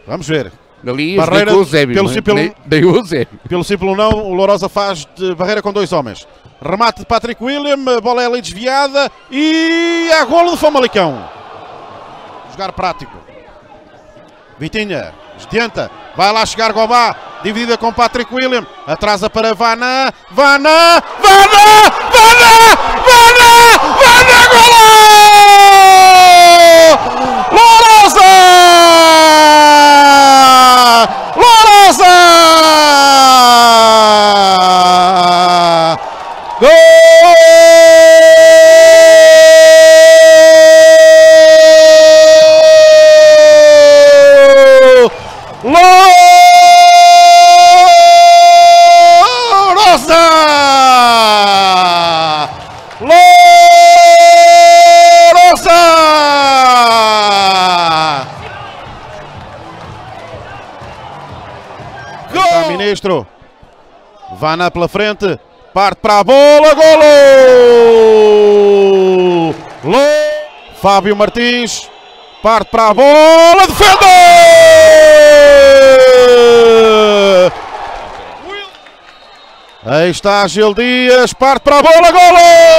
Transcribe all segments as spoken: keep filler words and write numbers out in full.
Vamos ver. Ali Barreira, o Eusébio, pelo, sim, pelo, daí o Eusébio. pelo sim, pelo não, o Lourosa faz de barreira com dois homens. Remate de Patrick William, a bola é ali desviada e há golo do Famalicão. Jogar prático. Vitinha, adianta, vai lá chegar Gobá, dividida com Patrick William, atrasa para Vana, Vana, Vana, Vana, Vana, Vana, golo! Lourosa! Lourosa! Gol! Lourosa! Lourosa! Gol! Ministro. Vana pela frente. Parte para a bola. Golo! Lo- Fábio Martins. Parte para a bola. Defende! Aí está Gil Dias. Parte para a bola. Golo!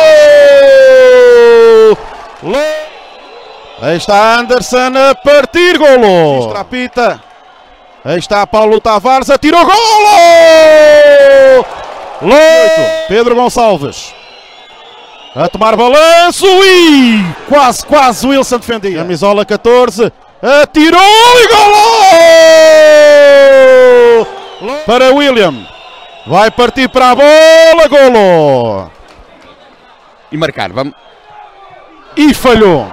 Lo- Aí está Anderson a partir. Golo! Estrapita. Aí está Paulo Tavares. Atirou. Golo! Loito. Pedro Gonçalves a tomar balanço e quase, quase o Wilson defendia. Camisola catorze, atirou e golo! Para William, vai partir para a bola, golo! E marcar, vamos. E falhou.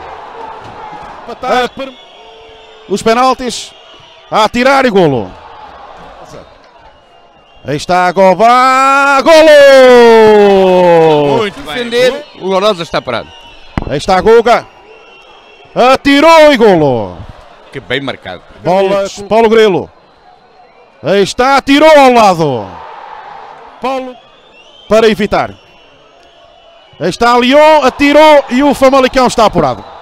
Os penaltis, a atirar e golo. Aí está a Gobá, golo! Muito defender, o Lourosa está parado. Aí está a Guga, atirou e golo! Que bem marcado. Bola, Paulo Grilo, aí está, atirou ao lado. Paulo, para evitar. Aí está Leão, atirou e o Famalicão está apurado.